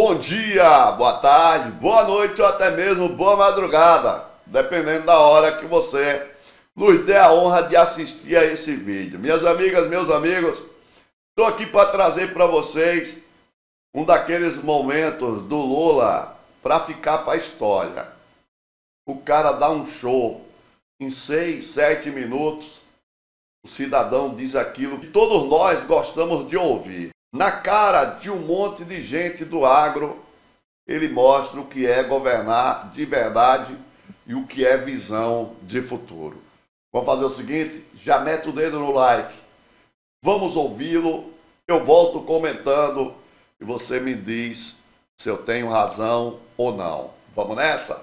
Bom dia, boa tarde, boa noite ou até mesmo boa madrugada, dependendo da hora que você nos dê a honra de assistir a esse vídeo. Minhas amigas, meus amigos, estou aqui para trazer para vocês um daqueles momentos do Lula para ficar para a história. O cara dá um show em 6, 7 minutos, o cidadão diz aquilo que todos nós gostamos de ouvir. Na cara de um monte de gente do agro, ele mostra o que é governar de verdade e o que é visão de futuro. Vamos fazer o seguinte, já mete o dedo no like, vamos ouvi-lo, eu volto comentando e você me diz se eu tenho razão ou não. Vamos nessa?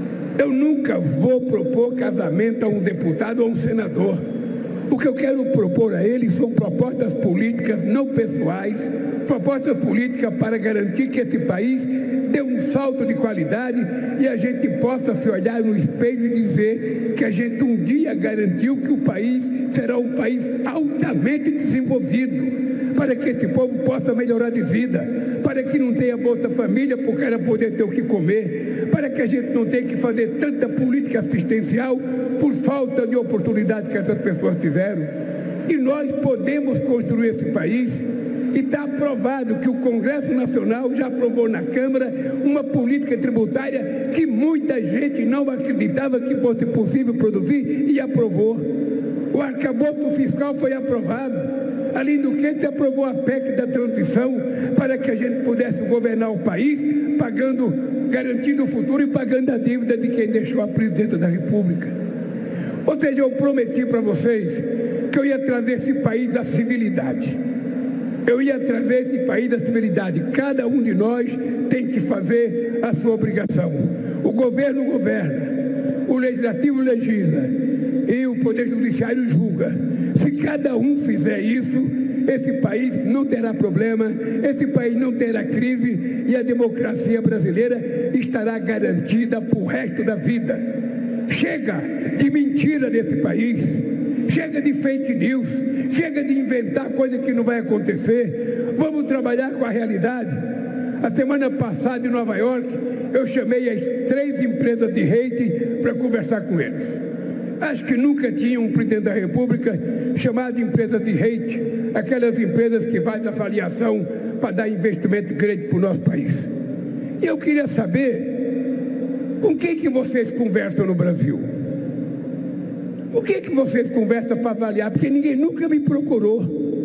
Eu nunca vou propor casamento a um deputado ou a um senador. O que eu quero propor a eles são propostas políticas não pessoais, propostas políticas para garantir que esse país dê um salto de qualidade e a gente possa se olhar no espelho e dizer que a gente um dia garantiu que o país será um país altamente desenvolvido, para que esse povo possa melhorar de vida, para que não tenha Bolsa Família para o cara poder ter o que comer, para que a gente não tenha que fazer tanta política assistencial por falta de oportunidade que essas pessoas tiveram. E nós podemos construir esse país, e está aprovado que o Congresso Nacional já aprovou na Câmara uma política tributária que muita gente não acreditava que fosse possível produzir e aprovou. O arcabouço fiscal foi aprovado. Além do que, se aprovou a PEC da transição para que a gente pudesse governar o país, garantindo o futuro e pagando a dívida de quem deixou a presidência da República. Ou seja, eu prometi para vocês que eu ia trazer esse país à civilidade. Eu ia trazer esse país à civilidade. Cada um de nós tem que fazer a sua obrigação. O governo governa, o legislativo legisla e o poder judiciário julga. Se cada um fizer isso, esse país não terá problema, esse país não terá crise e a democracia brasileira estará garantida para o resto da vida. Chega de mentira nesse país, chega de fake news, chega de inventar coisa que não vai acontecer. Vamos trabalhar com a realidade. A semana passada em Nova York, eu chamei as 3 empresas de hate para conversar com eles. Acho que nunca tinha um presidente da República chamado de empresa de hate, aquelas empresas que fazem avaliação para dar investimento grande para o nosso país. E eu queria saber com quem que vocês conversam no Brasil? O que vocês conversam para avaliar? Porque ninguém nunca me procurou.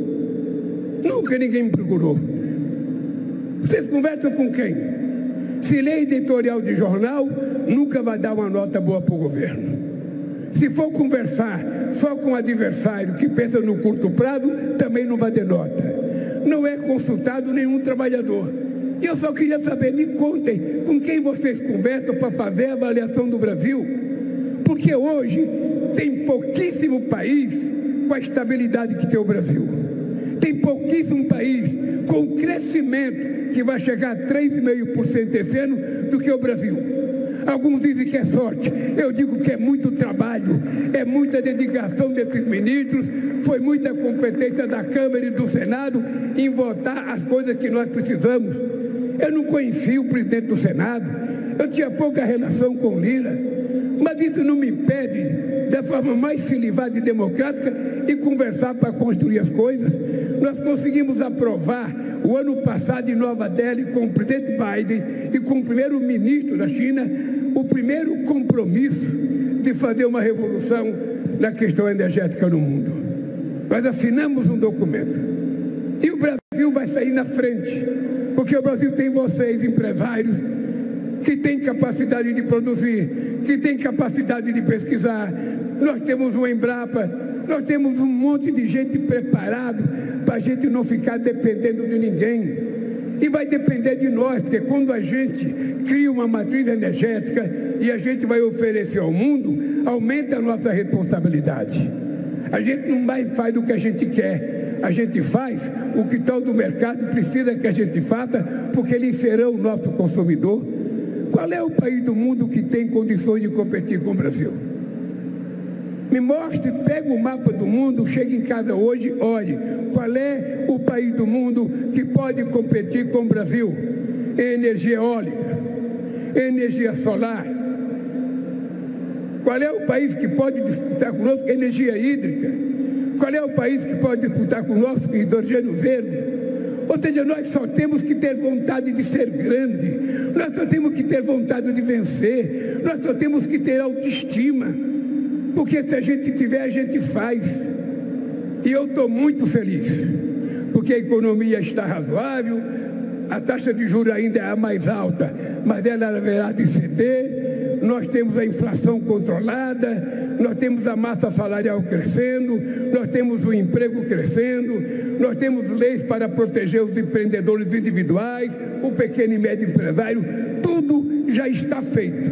Nunca ninguém me procurou. Vocês conversam com quem? Se lê editorial de jornal, nunca vai dar uma nota boa para o governo. Se for conversar só com o adversário que pensa no curto prazo, também não vai ter nota. Não é consultado nenhum trabalhador. E eu só queria saber, me contem, com quem vocês conversam para fazer a avaliação do Brasil? Porque hoje tem pouquíssimo país com a estabilidade que tem o Brasil. Tem pouquíssimo país com crescimento que vai chegar a 3,5% esse ano do que o Brasil. Alguns dizem que é sorte, eu digo que é muito trabalho, é muita dedicação desses ministros, foi muita competência da Câmara e do Senado em votar as coisas que nós precisamos. Eu não conheci o presidente do Senado, eu tinha pouca relação com o Lira, mas isso não me impede, da forma mais civilizada e democrática, e conversar para construir as coisas. Nós conseguimos aprovar o ano passado em Nova Delhi com o presidente Biden e com o primeiro-ministro da China o primeiro compromisso de fazer uma revolução na questão energética no mundo. Nós assinamos um documento e o Brasil vai sair na frente, porque o Brasil tem vocês, empresários, que têm capacidade de produzir, que têm capacidade de pesquisar. Nós temos o Embrapa, nós temos um monte de gente preparado para a gente não ficar dependendo de ninguém. E vai depender de nós, porque quando a gente cria uma matriz energética e a gente vai oferecer ao mundo, aumenta a nossa responsabilidade. A gente não faz o que a gente quer, a gente faz o que todo mercado precisa que a gente faça, porque eles serão o nosso consumidor. Qual é o país do mundo que tem condições de competir com o Brasil? Me mostre, pega o mapa do mundo, chega em casa hoje, olhe, qual é o país do mundo que pode competir com o Brasil? em energia eólica, em energia solar. Qual é o país que pode disputar conosco energia hídrica? Qual é o país que pode disputar conosco hidrogênio verde? Ou seja, nós só temos que ter vontade de ser grande, nós só temos que ter vontade de vencer, nós só temos que ter autoestima, porque se a gente tiver, a gente faz. E eu estou muito feliz, porque a economia está razoável, a taxa de juros ainda é a mais alta, mas ela haverá de ceder, nós temos a inflação controlada, nós temos a massa salarial crescendo, nós temos o emprego crescendo, nós temos leis para proteger os empreendedores individuais, o pequeno e médio empresário, tudo já está feito.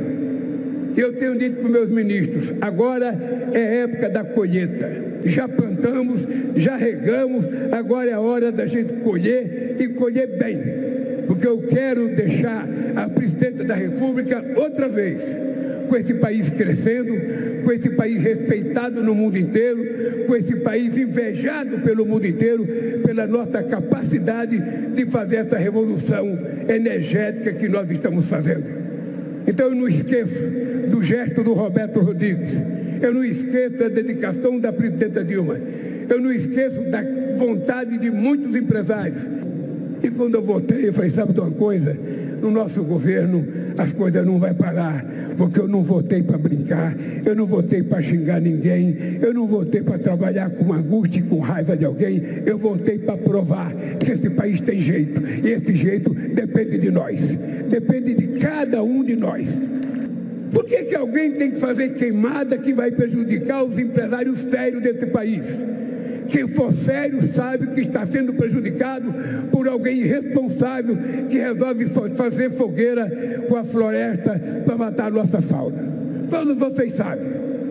Eu tenho dito para os meus ministros, agora é época da colheita, já plantamos, já regamos, agora é a hora da gente colher e colher bem, porque eu quero deixar a presidenta da República outra vez com esse país crescendo, com esse país respeitado no mundo inteiro, com esse país invejado pelo mundo inteiro, pela nossa capacidade de fazer essa revolução energética que nós estamos fazendo. Então eu não esqueço do gesto do Roberto Rodrigues, eu não esqueço da dedicação da presidenta Dilma, eu não esqueço da vontade de muitos empresários. E quando eu votei, eu falei, sabe de uma coisa? No nosso governo as coisas não vão parar, porque eu não votei para brincar, eu não votei para xingar ninguém, eu não votei para trabalhar com angústia e com raiva de alguém, eu votei para provar que esse país tem jeito, e esse jeito depende de nós, depende de cada um de nós. Por que alguém tem que fazer queimada que vai prejudicar os empresários sérios desse país? Quem for sério sabe que está sendo prejudicado por alguém irresponsável que resolve fazer fogueira com a floresta para matar a nossa fauna. Todos vocês sabem.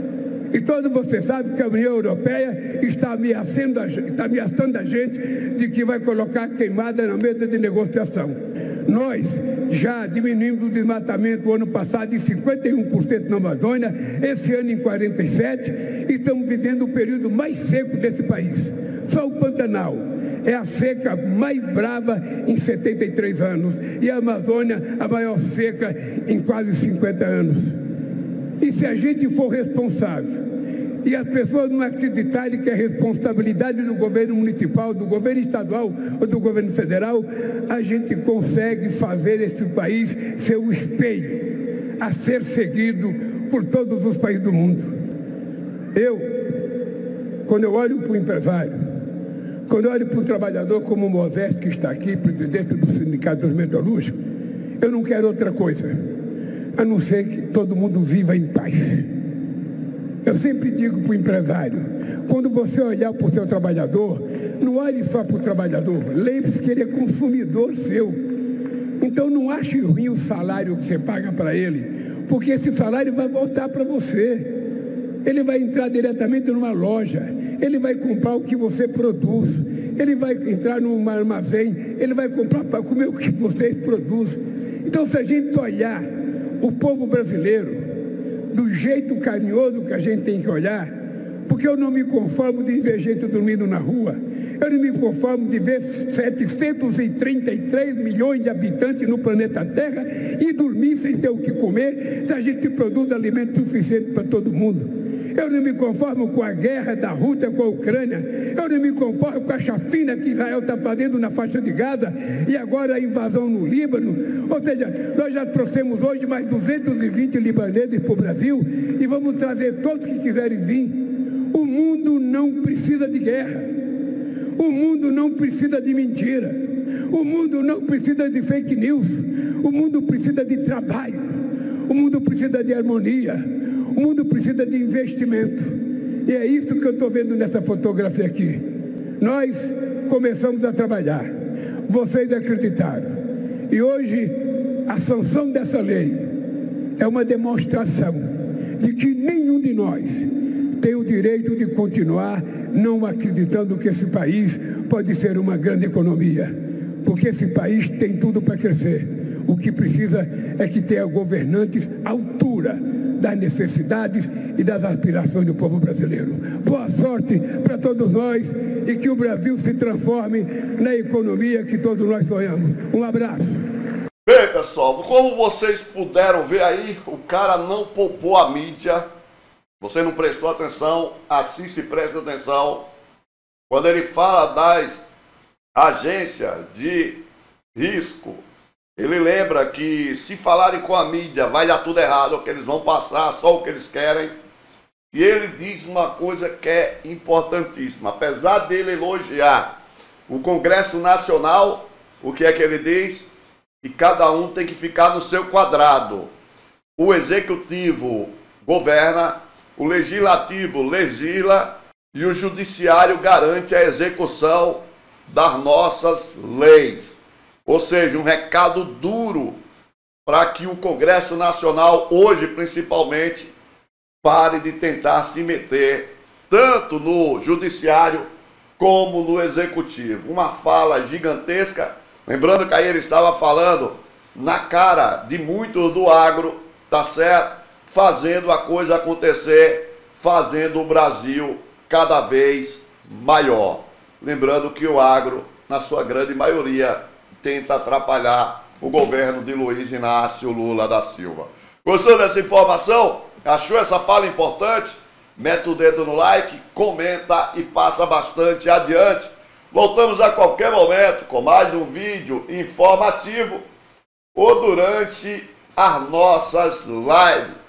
E todos vocês sabem que a União Europeia está ameaçando a gente de que vai colocar queimada na mesa de negociação. Nós já diminuímos o desmatamento o ano passado em 51% na Amazônia, esse ano em 47%, e estamos vivendo o período mais seco desse país. Só o Pantanal é a seca mais brava em 73 anos, e a Amazônia a maior seca em quase 50 anos. E se a gente for responsável, e as pessoas não acreditarem que é responsabilidade do governo municipal, do governo estadual ou do governo federal, a gente consegue fazer esse país ser um espelho a ser seguido por todos os países do mundo. Quando eu olho para o empresário, quando eu olho para um trabalhador como o Moisés, que está aqui, presidente do Sindicato dos Metalúrgicos, eu não quero outra coisa, a não ser que todo mundo viva em paz. Eu sempre digo para o empresário, quando você olhar para o seu trabalhador, não olhe só para o trabalhador, lembre-se que ele é consumidor seu. Então não ache ruim o salário que você paga para ele, porque esse salário vai voltar para você. Ele vai entrar diretamente numa loja, ele vai comprar o que você produz, ele vai entrar num armazém, ele vai comprar para comer o que vocês produzem. Então se a gente olhar o povo brasileiro do jeito carinhoso que a gente tem que olhar, porque eu não me conformo de ver gente dormindo na rua, eu não me conformo de ver 733 milhões de habitantes no planeta Terra e dormir sem ter o que comer, se a gente produz alimento suficiente para todo mundo. Eu não me conformo com a guerra da Rússia com a Ucrânia, eu não me conformo com a chacina que Israel está fazendo na faixa de Gaza e agora a invasão no Líbano. Ou seja, nós já trouxemos hoje mais 220 libaneses para o Brasil e vamos trazer todos que quiserem vir. O mundo não precisa de guerra, o mundo não precisa de mentira, o mundo não precisa de fake news, o mundo precisa de trabalho, o mundo precisa de harmonia, o mundo precisa de investimento. E é isso que eu estou vendo nessa fotografia aqui. Nós começamos a trabalhar, vocês acreditaram. E hoje a sanção dessa lei é uma demonstração de que nenhum de nós tem o direito de continuar não acreditando que esse país pode ser uma grande economia, porque esse país tem tudo para crescer. O que precisa é que tenha governantes à altura das necessidades e das aspirações do povo brasileiro. Boa sorte para todos nós e que o Brasil se transforme na economia que todos nós sonhamos. Um abraço. bem, pessoal, como vocês puderam ver aí, o cara não poupou a mídia. Você não prestou atenção, assiste e preste atenção. Quando ele fala das agências de risco, ele lembra que se falarem com a mídia vai dar tudo errado, que eles vão passar só o que eles querem. E ele diz uma coisa que é importantíssima. Apesar dele elogiar o Congresso Nacional, o que é que ele diz? Que cada um tem que ficar no seu quadrado. O Executivo governa, o Legislativo legisla e o Judiciário garante a execução das nossas leis. Ou seja, um recado duro para que o Congresso Nacional, hoje principalmente, pare de tentar se meter tanto no Judiciário como no Executivo. Uma fala gigantesca, lembrando que aí ele estava falando na cara de muitos do agro, tá certo? Fazendo a coisa acontecer, fazendo o Brasil cada vez maior. Lembrando que o agro, na sua grande maioria, tenta atrapalhar o governo de Luiz Inácio Lula da Silva. Gostou dessa informação? Achou essa fala importante? Mete o dedo no like, comenta e passa bastante adiante. Voltamos a qualquer momento com mais um vídeo informativo ou durante as nossas lives.